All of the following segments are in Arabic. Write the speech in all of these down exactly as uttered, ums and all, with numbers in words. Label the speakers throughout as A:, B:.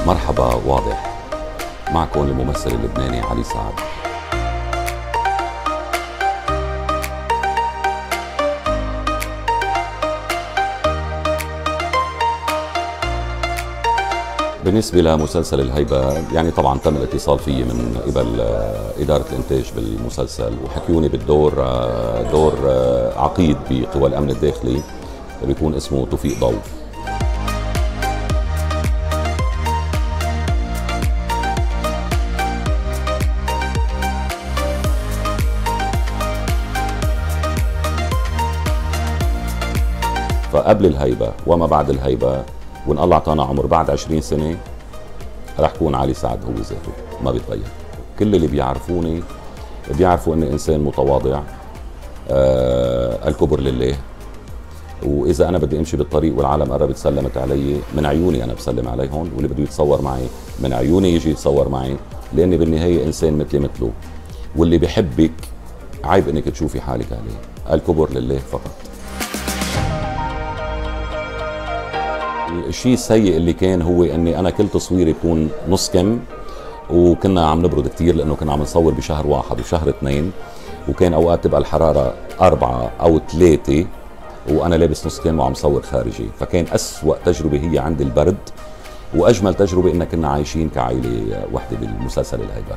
A: مرحبا واضح، معكم الممثل اللبناني علي سعد. بالنسبة لمسلسل الهيبة، يعني طبعا تم الاتصال فيي من قبل إدارة الإنتاج بالمسلسل، وحكيوني بالدور دور عقيد بقوى الأمن الداخلي بيكون اسمه توفيق ضو. فقبل الهيبة وما بعد الهيبة، وإن الله أعطانا عمر بعد عشرين سنة رح كون علي سعد هو ذاته، ما بيتغير. كل اللي بيعرفوني بيعرفوا إني إنسان متواضع، آه الكبر لله، وإذا أنا بدي أمشي بالطريق والعالم قربت سلمت علي، من عيوني أنا بسلم عليهم، واللي بده يتصور معي من عيوني يجي يتصور معي، لأني بالنهاية إنسان مثلي مثله، واللي بحبك عيب إنك تشوفي حالك عليه. الكبر لله فقط. الشيء السيء اللي كان هو اني انا كل تصويري يكون نص كم، وكنا عم نبرد كثير لانه كنا عم نصور بشهر واحد وشهر اثنين، وكان اوقات تبقى الحراره أربعة او ثلاثة وانا لابس نص كم وعم صور خارجي، فكان أسوأ تجربه هي عند البرد، واجمل تجربه ان كنا عايشين كعائله وحده بالمسلسل الهيبه.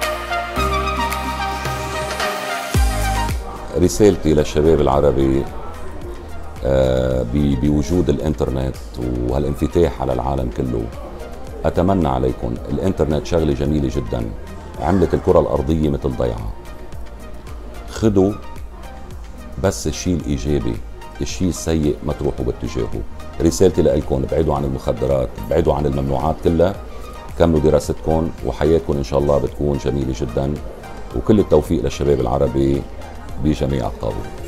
A: رسالتي للشباب العربي آه بوجود الانترنت وهالانفتاح على العالم كله، اتمنى عليكم، الانترنت شغله جميله جدا، عملت الكره الارضيه مثل ضيعه. خذوا بس الشيء الايجابي، الشيء السيء ما تروحوا باتجاهه. رسالتي لكم، ابعدوا عن المخدرات، ابعدوا عن الممنوعات كلها، كملوا دراستكم وحياتكم ان شاء الله بتكون جميله جدا، وكل التوفيق للشباب العربي بجميع الطابور.